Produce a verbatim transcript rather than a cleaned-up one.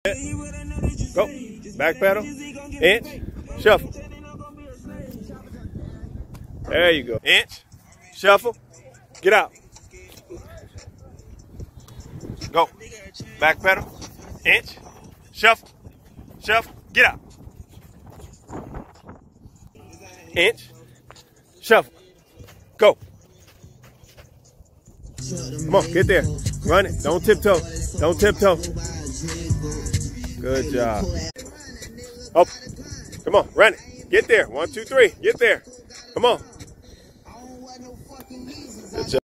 Go. Back pedal. Inch. Shuffle. There you go. Inch. Shuffle. Get out. Go. Back pedal. Inch. Shuffle. Shuffle. Get out. Inch. Shuffle. Go. Come on, get there. Run it. Don't tiptoe. Don't tiptoe. Good job. Oh, come on, run it. Get there. One, two, three. Get there. Come on. Good job.